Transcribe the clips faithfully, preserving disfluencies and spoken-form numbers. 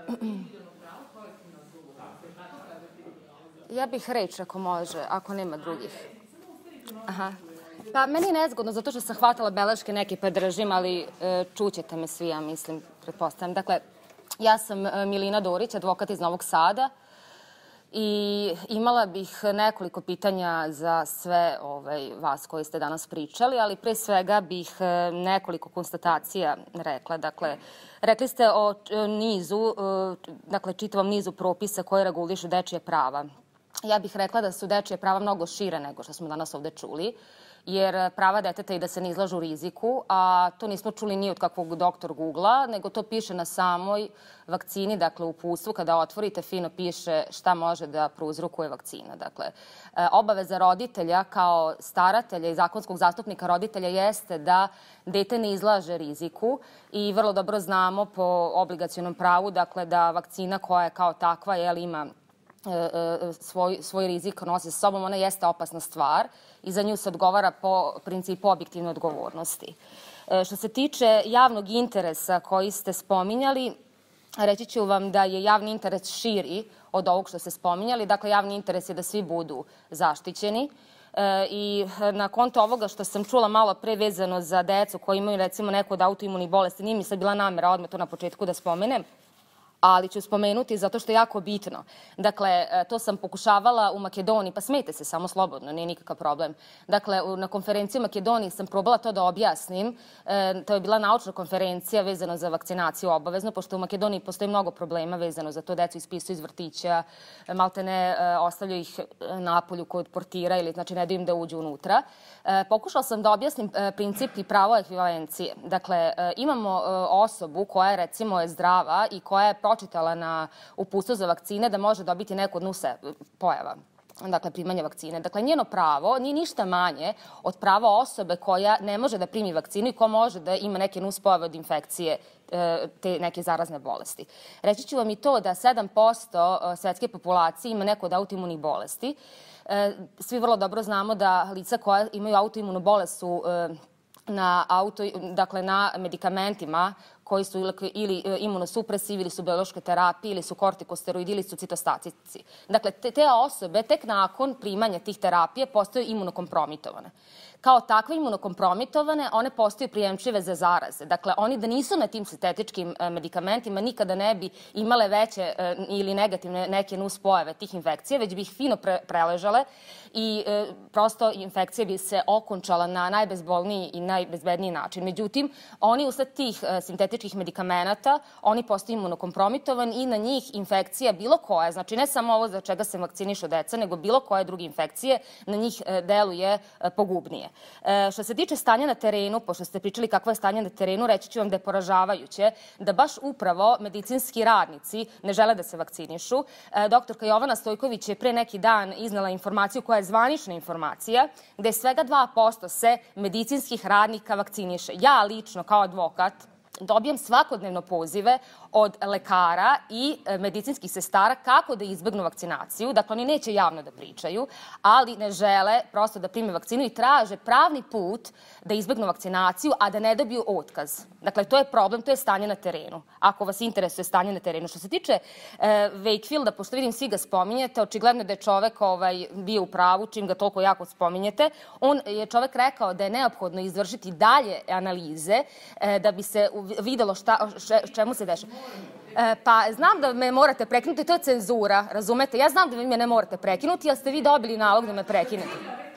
Ja bih reč ako može, ako nema drugih. Aha. Pa meni je nezgodno zato što sam hvatala beleške neke pa držim, ali čućete me svi, ja mislim, pretpostavljam. Dakle, ja sam Milina Dorić, advokat iz Novog Sada i imala bih nekoliko pitanja za sve vas koji ste danas pričali, ali pre svega bih nekoliko konstatacija rekla. Dakle, rekli ste o nizu, dakle, čitavom nizu propisa koje regulišu dečije prava. Ja bih rekla da su dečije prava mnogo šire nego što smo danas ovde čuli, jer prava deteta i da se ne izlažu riziku, a to nismo čuli ni od kakvog doktor Google-a, nego to piše na samoj vakcini, dakle u uputstvu, kada otvorite, fino piše šta može da prouzrokuje vakcina. Dakle, obaveza roditelja kao staratelja i zakonskog zastupnika roditelja jeste da dete ne izlaže riziku i vrlo dobro znamo po obligacionom pravu, dakle, da vakcina koja je kao takva, jel, ima svoj rizik nosi sa sobom, ona jeste opasna stvar i za nju se odgovara po principu objektivne odgovornosti. Što se tiče javnog interesa koji ste spominjali, reći ću vam da je javni interes širi od ovog što ste spominjali. Dakle, javni interes je da svi budu zaštićeni i na konto ovoga što sam čula malo pre vezano za decu koji imaju recimo neku od autoimunih bolesti, nije mi sad bila namera odmah to na početku da spomenem, ali ću spomenuti zato što je jako bitno. Dakle, to sam pokušavala u Makedoniji, pa smijete se samo slobodno, nije nikakav problem. Dakle, na konferenciji u Makedoniji sam probala to da objasnim. To je bila naučna konferencija vezano za vakcinaciju obavezno, pošto u Makedoniji postoji mnogo problema vezano za to. Decu ispisuju iz vrtića, malte ne ostavljaju ih napolju kod portira ili znači ne daju im da uđu unutra. Pokušala sam da objasnim princip i pravo ekvivalencije. Dakle, imamo osobu koja recimo je zdrava i koja je pročitala na uputstvu za vakcine da može dobiti neku od nus pojava, dakle primanje vakcine. Dakle, njeno pravo nije ništa manje od prava osobe koja ne može da primi vakcinu i koja može da ima neke nus pojave od infekcije te neke zarazne bolesti. Reći ću vam i to da sedam posto svetske populacije ima neko od autoimunih bolesti. Svi vrlo dobro znamo da lica koja imaju autoimunu bolest su na, auto, dakle, na medikamentima koji su ili imunosupresivi, ili su biološke terapije, ili su kortikosteroidi, ili su citostatici. Dakle, te osobe tek nakon primanja tih terapija postaju imunokompromitovane. Kao takve imunokompromitovane, one postaju prijemčive za zaraze. Dakle, oni da nisu na tim sintetičkim medikamentima nikada ne bi imale veće ili negativne neke nuspojave tih infekcija, već bi ih fino preležale i prosto infekcija bi se okončala na najbezbolniji i najbezbedniji način. Međutim, oni usled tih sintetičkih medikamenata, oni postaju imunokompromitovani i na njih infekcija bilo koja, znači ne samo ovo za čega se vakcinišu deca, nego bilo koje druge infekcije, na njih deluje pogubnije. Što se tiče stanja na terenu, pošto ste pričali kakvo je stanje na terenu, reći ću vam da je poražavajuće da baš upravo medicinski radnici ne žele da se vakcinišu. Doktorka Jovana Stojković je pre neki dan iznela informaciju koja je zvanična informacija, gde svega dva posto se medicinskih radnika vakciniše. Ja lično kao advokat dobijam svakodnevno pozive od lekara i medicinskih sestara kako da izbegnu vakcinaciju. Dakle, oni neće javno da pričaju, ali ne žele prosto da prime vakcinu i traže pravni put da izbegnu vakcinaciju, a da ne dobiju otkaz. Dakle, to je problem, to je stanje na terenu. Ako vas interesuje stanje na terenu. Što se tiče Wakefielda, pošto vidim svi ga spominjete, očigledno da je čovek bio u pravu, čim ga toliko jako spominjete. On je čovek rekao da je neophodno izvršiti dalje analize da bi se videlo čemu se dešava. Pa znam da me morate prekinuti, to je cenzura, razumete? Ja znam da vi me ne morate prekinuti, ali ste vi dobili nalog da me prekinete.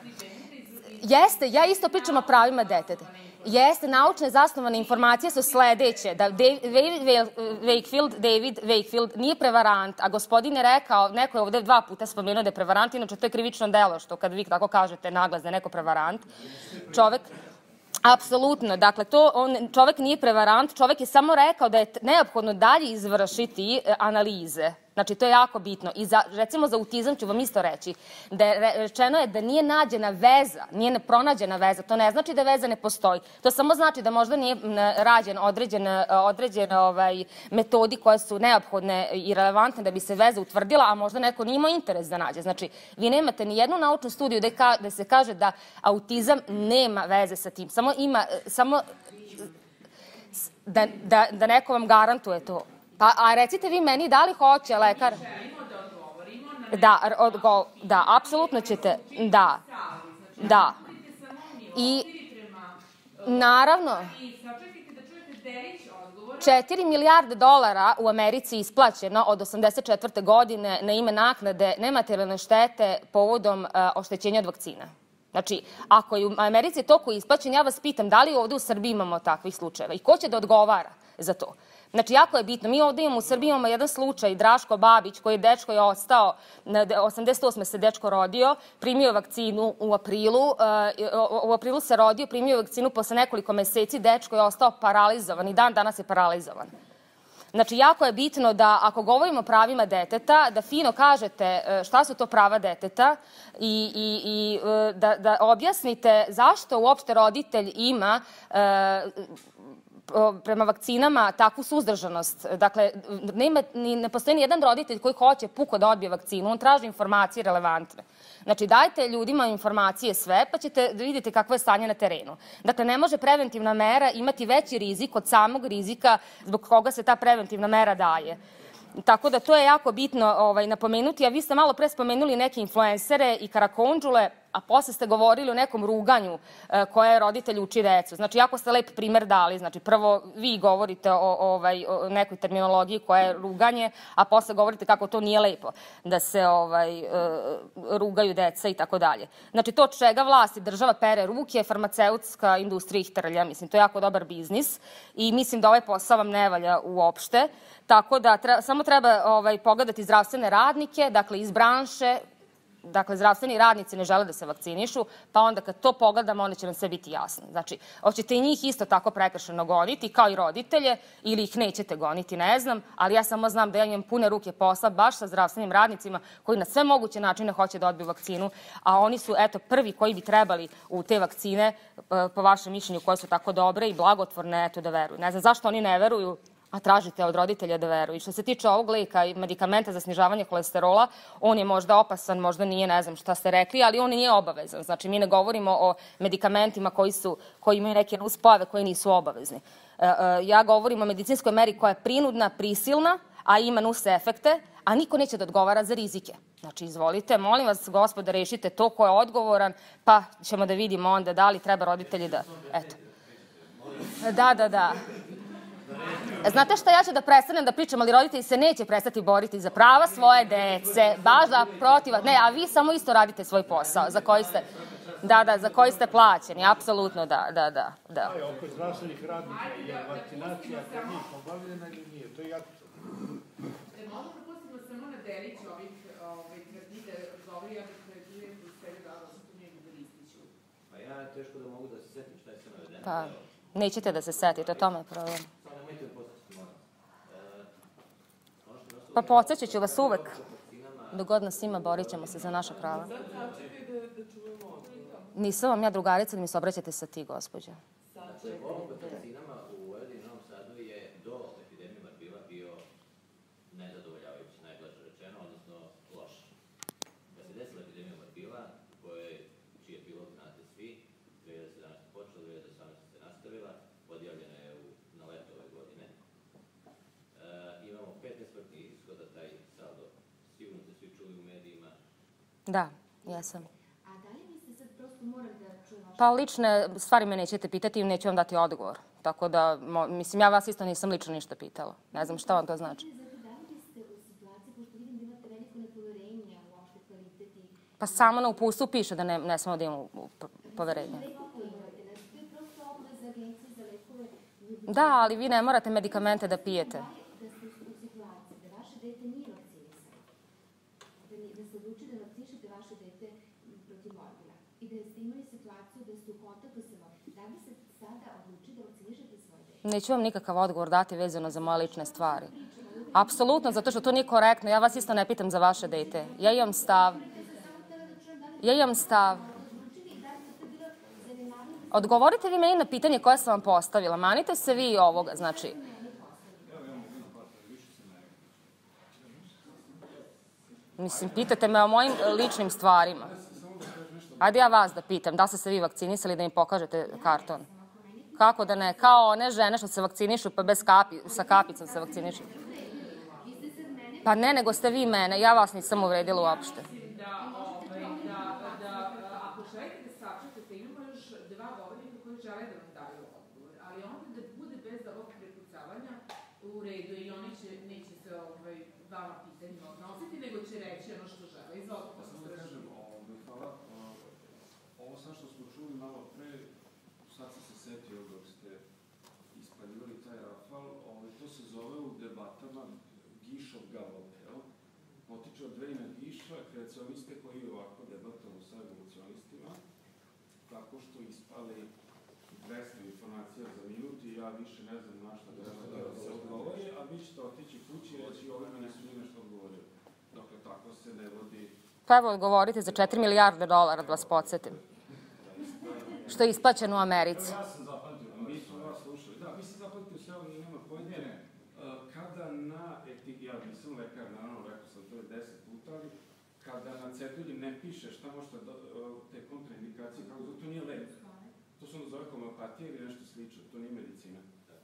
Jeste, ja isto pričam o pravima deteta. Jeste, naučne zasnovane informacije su sledeće, da Wakefield, David Wakefield nije prevarant, a gospodin je rekao, neko je ovde dva puta spomenuo da je prevarant, inače to je krivično delo, što kad vi tako kažete naglas da je neko prevarant, čovek... Apsolutno. Dakle, čovek nije prevarant, čovek je samo rekao da je neophodno dalje izvršiti analize. Znači, to je jako bitno. I recimo za autizam ću vam isto reći. Rečeno je da nije nađena veza, nije pronađena veza. To ne znači da veza ne postoji. To samo znači da možda nije rađen određene metodi koje su neophodne i relevantne da bi se veza utvrdila, a možda neko nije imao interes da nađe. Znači, vi nemate ni jednu naučnu studiju da se kaže da autizam nema veze sa tim. Samo ima, samo da neko vam garantuje to. Pa, a recite vi meni da li hoće lekar... Da, odgo, da, apsolutno ćete, da, da. I, naravno, četiri milijarde dolara u Americi isplaćeno od osamdeset četvrte godine na ime naknade nematerijalne štete povodom uh, oštećenja od vakcina. Znači, ako je u Americi toliko isplaćen, ja vas pitam da li ovde u Srbiji imamo takvih slučajeva i ko će da odgovara za to? Znači, jako je bitno. Mi ovde imamo u Srbiji imamo jedan slučaj, Draško Babić, koji je dečko je ostao, osamdeset osme se dečko rodio, primio vakcinu u aprilu, u aprilu se rodio, primio vakcinu posle nekoliko meseci, dečko je ostao paralizovan i dan danas je paralizovan. Znači, jako je bitno da ako govorimo o pravima deteta, da fino kažete šta su to prava deteta i, i, i da, da objasnite zašto uopšte roditelj ima prema vakcinama takvu suzdržanost. Dakle, nema, ni, ne postoji ni jedan roditelj koji hoće puko da odbije vakcinu, on traži informacije relevantne. Znači, dajte ljudima informacije sve, pa ćete da vidite kakvo je stanje na terenu. Dakle, ne može preventivna mera imati veći rizik od samog rizika zbog koga se ta preventivna mera daje. Tako da to je jako bitno ovaj, napomenuti, a vi ste malo pre spomenuli neke influencere i karakondžule, a posle ste govorili o nekom ruganju e, koje roditelj uči decu. Znači, jako ste lep primer dali. Znači, prvo vi govorite o, ovaj, o nekoj terminologiji koja je ruganje, a posle govorite kako to nije lepo da se ovaj, e, rugaju deca i tako dalje. Znači, to od čega vlast i država pere ruke, farmaceutska industrija ih trlja. Mislim, to je jako dobar biznis i mislim da ovaj posao vam ne valja uopšte. Tako da treba, samo treba ovaj, pogledati zdravstvene radnike, dakle, iz branše. Dakle, zdravstveni radnici ne žele da se vakcinišu, pa onda kad to pogledamo, onda će nam sve biti jasno. Znači, hoćete i njih isto tako prekršeno goniti, kao i roditelje, ili ih nećete goniti, ne znam, ali ja samo znam da ja imam pune ruke posla baš sa zdravstvenim radnicima koji na sve moguće načine hoće da odbiju vakcinu, a oni su, eto, prvi koji bi trebali u te vakcine, po vašem mišljenju, koje su tako dobre i blagotvorne, eto, da veruju. Ne znam zašto oni ne veruju, a tražite od roditelja da veruju. I što se tiče ovog leka i medikamenta za snižavanje kolesterola, on je možda opasan, možda nije, ne znam šta ste rekli, ali on nije obavezan. Znači, mi ne govorimo o medikamentima koji, su, koji imaju neke nuspojave koje nisu obavezni. E, e, ja govorim o medicinskoj meri koja je prinudna, prisilna, a ima nus efekte, a niko neće da odgovara za rizike. Znači, izvolite, molim vas, gospoda, rešite to ko je odgovoran, pa ćemo da vidimo onda da li treba roditelji da... Eto. Da, da, da. Znate šta, ja ću da prestanem da pričam, ali roditelji se neće prestati boriti za prava svoje dece, baš da protiv... Ne, a vi samo isto radite svoj posao za koji ste... Da, da, za koji ste plaćeni, apsolutno, da, da, da. da. A je oko zdravstvenih radnika, je vakcinacija kod njih obavljena ili nije? To je jako... Možda propustimo samo na delić ovih tvrdnji da govori, ja bih predvijem u sebi da se tu njegu da listiću. Pa ja teško da mogu da se setim šta je sve navedeno. Pa, nećete da se setite, o tome je problem. Pa podsjećat ću vas uvek. Dok god nas ima, borit ćemo se za naša prava. Nisam vam ja drugarica da mi se obraćate sa ti, gospođa. Znači, ovo kod vakcinama u Vojvodini i Novom Sadu je do epidemije Marbila bio nezadovoljavajući, najblaže rečeno, odnosno loš. Da se desila epidemija Marbila, koje, čiji je pilot znate svi, dve hiljade sedamnaeste. počela, dve hiljade osamnaeste. se nastavila, odjavljena je u, na leto ove godine. E, imamo petnaest smrtnih ishoda, taj saldo. Sigurno ste svi čuli u medijima. Da, jesam. Pa lične stvari me nećete pitati i neću vam dati odgovor. Tako da, mo, mislim, ja vas isto nisam lično ništa pitala. Ne znam šta vam to znači. Pa samo na uputstvu piše da ne, ne smemo da imamo poverenje. Da, ali vi ne morate medikamente da pijete. Neću vam nikakav odgovor dati vezano za moje lične stvari. Apsolutno, zato što to nije korektno. Ja vas isto ne pitam za vaše dete. Ja imam stav. Ja imam stav. Odgovorite vi meni na pitanje koje sam vam postavila. Manite se vi ovoga, znači... Mislim, pitate me o mojim ličnim stvarima. Ajde ja vas da pitam, da ste se vi vakcinisali, da mi pokažete karton. Kako da ne? Kao one žene što se vakcinišu pa bez kapi, sa kapicom se vakcinišu. Pa ne, nego ste vi mene, ja vas nisam uvredila uopšte. Mislim da, ovaj, da, da, ako želite da sačekate, imamo još dva govornika koji žele da vam daju odgovor, ali onda da bude bez ovog prepucavanja u redu i oni će, neće se ovaj, vama pitanje odnositi, nego će reći ono što žele. Izvolite. Ja samo da kažem, hvala, ovo sad što smo čuli malo pre, sad sam se setio dok ste ispaljivali taj rafal, to se zove u debatama Gišov Gavaltel, potiče od Vejna Giša, kreacioniste koji ovako debatuju sa evolucionistima, tako što ispali dvesta informacija za minut i ja više ne znam na šta da se odgovori, a vi ćete otići kući i reći ovima nisu ni nešto odgovorili. Dakle, tako se ne vodi... Pa evo, odgovorite za četiri milijarde dolara, da vas podsjetim. Što je isplaćeno u Americi. Ja sam zapamtio, mi smo vas slušali. Da, vi ste zapamtio sve, ali nema pojde. Kada na etik, ja nisam lekar, naravno, rekao sam to je deset puta, ali kada na cedulji ne piše šta možete te kontraindikacije, kako to nije lek. To se zove homeopatija ili nešto slično, to nije medicina.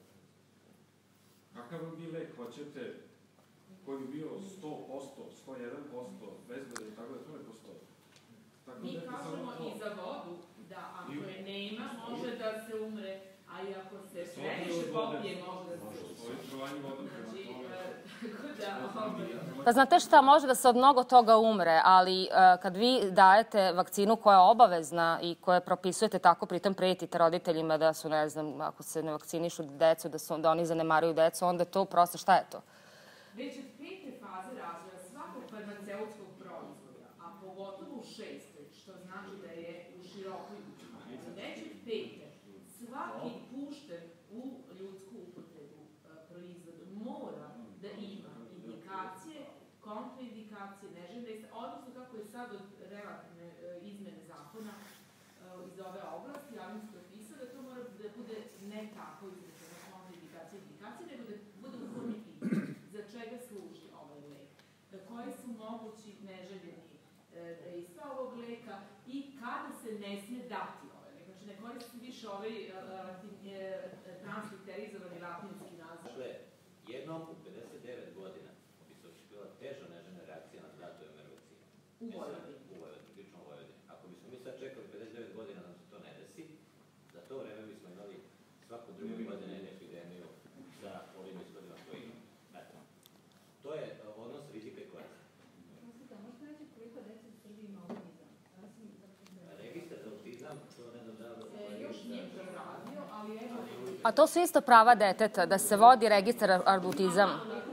Kakav bi lek hoćete koji bi bio sto posto, sto jedan posto, bezbedan, tako da to ne postoji. Mi kažemo i za vodu, da ako je nema, može da se umre, a i ako se previše popije, može da se umre. Postoji trovanje vodom prema tome. Pa znate šta, može da se od mnogo toga umre, ali kad vi dajete vakcinu koja je obavezna i koje propisujete tako, pritom prijetite roditeljima da su, ne znam, ako se ne vakcinišu decu, da, su, da oni zanemaruju decu, onda to prosto šta je to? Već od pete faze razvoja svakog farmaceutskog proizvoda, a pogotovo u šestoj, što znači da je u širokoj upotrebi, već od pete, svaki pušten u ljudsku upotrebu proizvod mora da ima indikacije, kontraindikacije, neželjene, odnosno kako je sad od relativne izmene zakona iz ove oblasti, javno se dopisao da to mora da bude ne tako izrečena kontraindikacije i indikacije, nego da bude u formi pitanja. Za čega služi ovaj lek? Koji su mogući neželjeni dejstva ovog leka i kada se ne smije dati ovaj lek? Znači, ne koristi više ovaj transliterizovani latinski naziv. Dakle, jednom u pedeset devet godina bi se očekivala teža neželjena reakcija na datu em er vakcinu. U Vojvodini. U Vojvodini, lično u Vojvodini. Ako bismo mi sad čekali pedeset devet godina da se to ne desi, za to vreme bismo imali svaku drugu godine epidemiju sa ovim ishodima koje imamo. To je odnos rizika i korista. Možete reći koliko dece u Srbiji ima autizam? Registar za autizam, to ne znam da li... Još nije preradio, ali evo... A to su isto prava deteta, da se vodi registar autizam.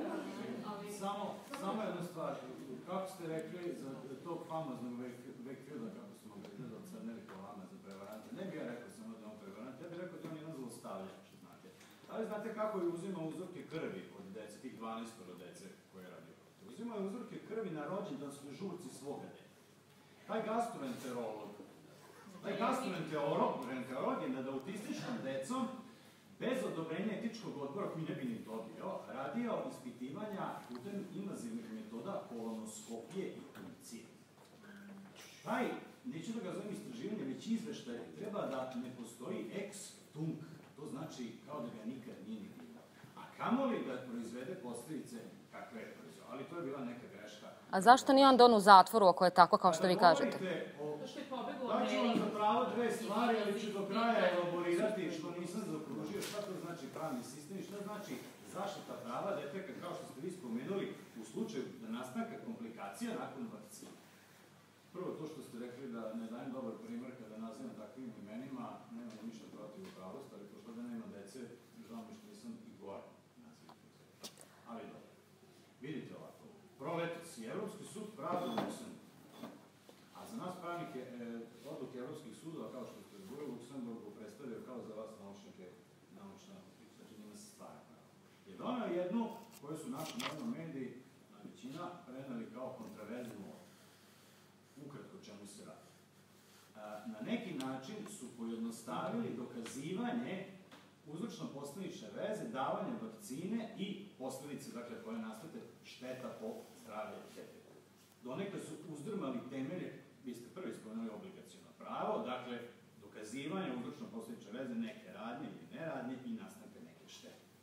Samo jedna stvar, kako ste rekli za tog famoznog Wakefielda, kako smo ga gledali sad neliko vama za prevarante, ne bi ja rekao samo da on prevarante, ja bih rekao da on je jedan zlostavljač, znate. Ali znate kako je uzimao uzorke krvi od dece, tih dvanaest dece koje je radio. Uzimao je uzorke krvi na rođendanskoj žurci svoga deta. Taj gastroenterolog, taj gastroenterolog je nad autističnom decom bez odobrenja etičkog odbora, koji ne bi ni dobio, radio ispitivanja putem invazivnih metoda kolonoskopije i punkcije. Taj, neću da ga zovem istraživanje, već izveštaj, treba da ne postoji ex tunc, to znači kao da ga nikad nije ni bilo. A kamoli da proizvede posljedice kakve je proizveo, ali to je bila neka greška. A zašto nije onda on u zatvoru ako je tako kao što vi kažete? Da ću vam za pravo dve stvari, ali ću do kraja elaborirati što nisam zaokružio, šta to znači pravni sistem i šta znači zaštita prava deteta, kao što ste vi spomenuli, u slučaju da nastanka komplikacija nakon vakcine. Prvo, to što ste rekli da ne dajem dobar primjer kada nazivam takvim imenima, nemam ništa protiv upravost, ali pošto da nema dece, žao mi što nisam i gore nazivam. Ali dobro. Vidite ovako, proletos i Evropski sud pravda u Luksemburgu. A za nas pravnike odluke Evropskih sudova, kao što ste zbog u Luksemburgu predstavljaju kao za vas naučnike, naučna, znači njima se stvari. Je donao jednu koju su naši narodno mediji, većina, prenali kao kontraverznu. Ukratko čemu se radi. Na neki način su pojednostavili dokazivanje uzročno-posledične veze, davanje vakcine i posledice, dakle, koje nastate šteta po zdravlje deteta. Donekle su uzdrmali temelje, vi ste prvi spomenuli obligaciono pravo, dakle, dokazivanje uzročno-posledične veze neke radnje ili neradnje i nastanka neke štete.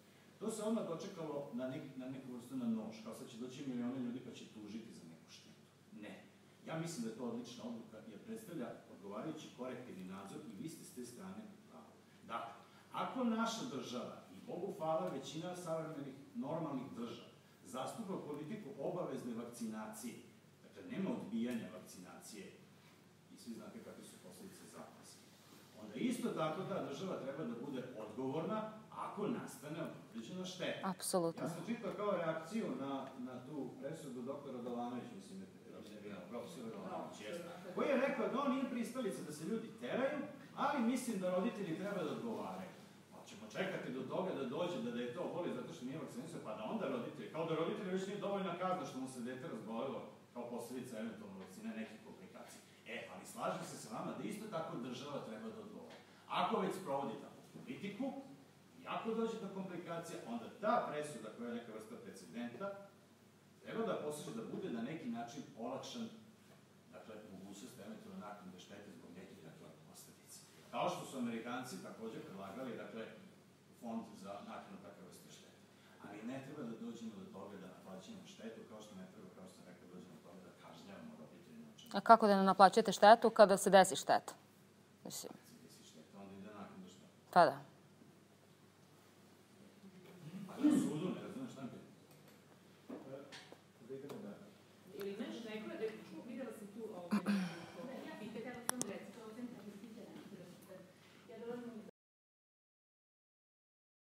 To se odmah dočekalo na, nek, na neku vrstu na nož, kao sad će doći milione ljudi pa će tužiti za neku štetu. Ne. Ja mislim da je to odlična odluka jer predstavlja odgovarajući korektivni nadzor i vi ste s te strane pravo. Dakle, ako naša država, i Bogu hvala većina savremenih normalnih država, zastupa politiku obavezne vakcinacije, dakle, nema odbijanja vakcinacije, i svi znate kakve su posljedice zapaske, onda isto tako ta država treba da bude odgovorna ako nastane određena šteta. Apsolutno. Ja sam čitao kao reakciju na, na tu presudu doktora Dolanovića, mislim, profesora Dolanovića, koji je rekao da on nije pristalica da se ljudi teraju, ali mislim da roditelji treba da odgovaraju. Ćemo čekati do toga da dođe, da, da je to boli zato što nije vakcinisao, pa da onda roditelji, kao da roditelji već nije dovoljna kazna što mu se dete razbolelo kao posljedica eventualno vakcine nekih komplikacija. E, ali slažem se sa vama da isto tako država treba da odgovara. Ako već sprovodi takvu politiku, i ako dođe do komplikacija, onda ta presuda koja je neka vrsta precedenta treba da posluži da bude na neki način olakšan, dakle, mogućnost eventualno naknade štete zbog nekih, dakle, posledica. Kao što su Amerikanci takođe predlagali, dakle, fond za naknadu takve vrste štete. Ali ne treba da dođemo do toga da naplaćujemo štetu, kao što ne treba, kao što sam rekao, dođemo do toga da kažnjavamo roditelji novčano. A kako da ne naplaćujete štetu kada se desi šteta? Mislim. Kada se desi šteta, onda ide naknada štete. Pa da.